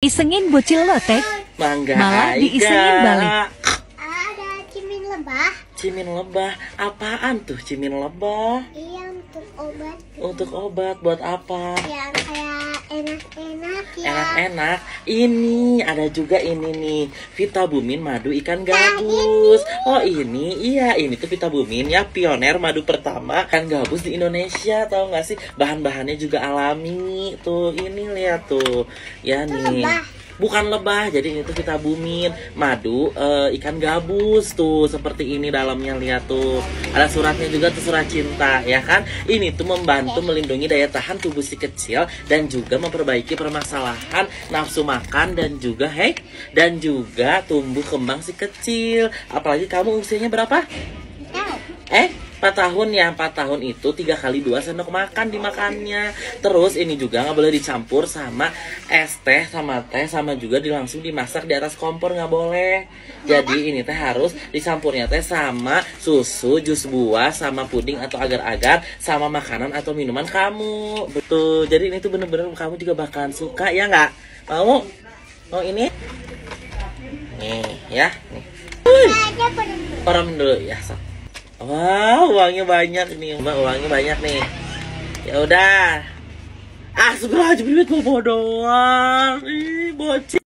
Isengin bocil lo, Teh. Mangga Malah diisengin balik. Ada cimin lebah. Cimin lebah. Apaan tuh cimin lebah? Iya, untuk obat. Untuk obat, buat apa? Yang kayak enak-enak ya. Enak-enak. Ini ada juga ini nih, Vitabumin madu ikan gabus. Oh ini, iya ini tuh Vitabumin ya, pioner madu pertama ikan gabus di Indonesia. Tahu nggak sih? Bahan-bahannya juga alami. Tuh ini lihat tuh, ya nih. Lebah. Bukan lebah, jadi ini tuh Vitabumin madu ikan gabus tuh seperti ini dalamnya, lihat tuh. Ada suratnya juga tuh, surat cinta ya kan. Ini tuh membantu melindungi daya tahan tubuh si kecil dan juga memperbaiki permasalahan nafsu makan dan juga dan juga tumbuh kembang si kecil. Apalagi kamu usianya berapa? 4 tahun ya. 4 tahun itu 3 kali 2 sendok makan dimakannya. Terus ini juga nggak boleh dicampur sama es teh sama teh, sama juga langsung dimasak di atas kompor, nggak boleh. Jadi ini teh harus dicampurnya teh sama susu, jus buah, sama puding atau agar-agar, sama makanan atau minuman kamu. Betul. Jadi ini tuh bener-bener kamu juga bakalan suka ya nggak? Mau? Mau ini? Nih ya. Nih. Orang dulu ya. Wow, uangnya banyak nih, Mbak. Uangnya banyak nih. Ya udah. Astagfirullahaladzim, duit mau bawa doang. Ih, bocil.